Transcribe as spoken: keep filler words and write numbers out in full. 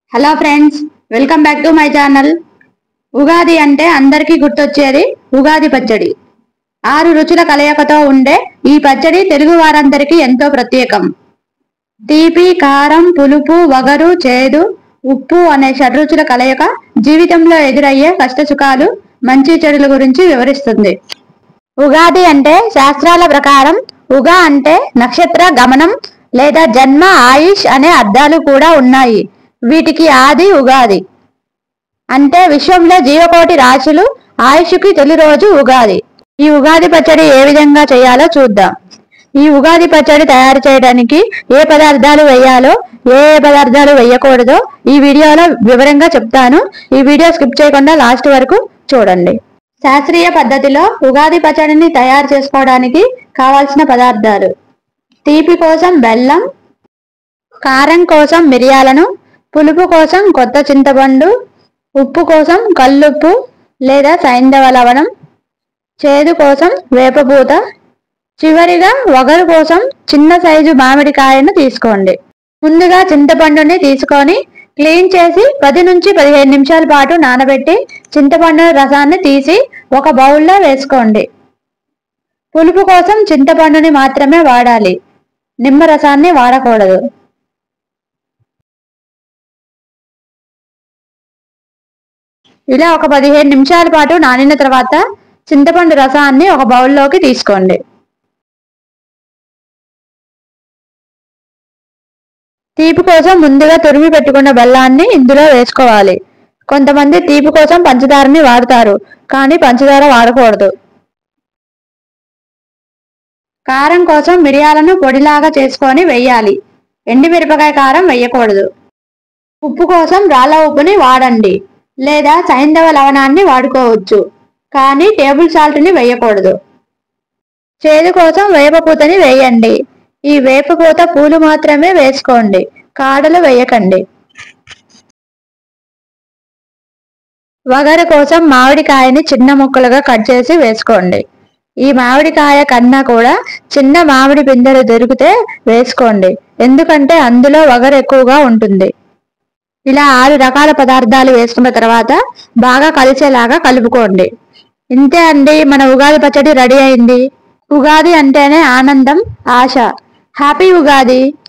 Hello friends, welcome back to my channel. Ugadi అంటే అందరికీ గుర్తొచ్చేది ఉగాది పచ్చడి. ఆరు రుచుల కలయికతో ఉండే ఈ పచ్చడి తెలుగు వారందరికీ ఎంతో ప్రత్యేకం. తీపి, కారం, పులుపు, వగరు, చేదు, ఉప్పు అనే షడ్రుచుల కలయిక జీవితంలో ఎదురయ్యే కష్టసుఖాలు, మంచి చెడుల గురించి వివరిస్తుంది. ఉగాది అంటే శాస్త్రాల ప్రకారం ఉగా అంటే నక్షత్ర గమనం లేదా జన్మ, ఆయుష్ అనే అర్థాలు కూడా ఉన్నాయి. వీటికి ఆది ఉగాది అంటే విశ్వంలో జీవకోటి రాశులు ఆయుష్కి తొలి రోజు ఉగాది. ఈ ఉగాది పచ్చడి ఏ విధంగా చేయాలో చూద్దాం. ఈ ఉగాది పచ్చడి తయారు చేయడానికి ఏ పదార్థాలు వేయాలో, ఏ ఏ పదార్థాలు వేయకూడదో ఈ వీడియోలో వివరంగా చెప్తాను. ఈ వీడియో స్కిప్ చేయకుండా లాస్ట్ వరకు చూడండి. శాస్త్రీయ పద్ధతిలో ఉగాది పచ్చడిని తయారు చేసుకోవడానికి కావాల్సిన పదార్థాలు: తీపి కోసం బెల్లం, కారం కోసం మిరియాలను, పులుపు కోసం కొత్త చింతపండు, ఉప్పు కోసం కల్లుప్పు లేదా సైంధవ లవణం, చేదు కోసం వేపపూత, చివరిగా వగరు కోసం చిన్న సైజు మామిడికాయను తీసుకోండి. ముందుగా చింతపండుని తీసుకొని క్లీన్ చేసి పది నుంచి పదిహేను నిమిషాల పాటు నానబెట్టి చింతపండు రసాన్ని తీసి ఒక బౌల్లో వేసుకోండి. పులుపు కోసం చింతపండుని మాత్రమే వాడాలి, నిమ్మ రసాన్ని వాడకూడదు. ఇలా ఒక పదిహేను నిమిషాల పాటు నానిన తర్వాత చింతపండు రసాన్ని ఒక బౌల్లోకి తీసుకోండి. తీపి కోసం ముందుగా తురిమి పెట్టుకున్న బెల్లాన్ని ఇందులో వేసుకోవాలి. కొంతమంది తీపి కోసం పంచదారని వాడతారు, కానీ పంచదార వాడకూడదు. కారం కోసం మిరియాలను పొడిలాగా చేసుకొని వేయాలి, ఎండుమిరపకాయ కారం వేయకూడదు. ఉప్పు కోసం రాళ్ళ ఉప్పుని వాడండి లేదా సైంధవ లవణాన్ని వాడుకోవచ్చు, కానీ టేబుల్ సాల్ట్ని వేయకూడదు. చేదు కోసం వేపపూతని వేయండి. ఈ వేపపూత పూలు మాత్రమే వేసుకోండి, కాడలు వేయకండి. వగరు కోసం మామిడికాయని చిన్న ముక్కలుగా కట్ చేసి వేసుకోండి. ఈ మామిడికాయ కన్నా కూడా చిన్న మామిడి పిందెలు దొరికితే వేసుకోండి, ఎందుకంటే అందులో వగరు ఎక్కువగా ఉంటుంది. ఇలా ఆరు రకాల పదార్థాలు వేసుకున్న తర్వాత బాగా కలిసేలాగా కలుపుకోండి. ఇంతే అండి, మన ఉగాది పచ్చడి రెడీ అయింది. ఉగాది అంటేనే ఆనందం, ఆశ. హ్యాపీ ఉగాది.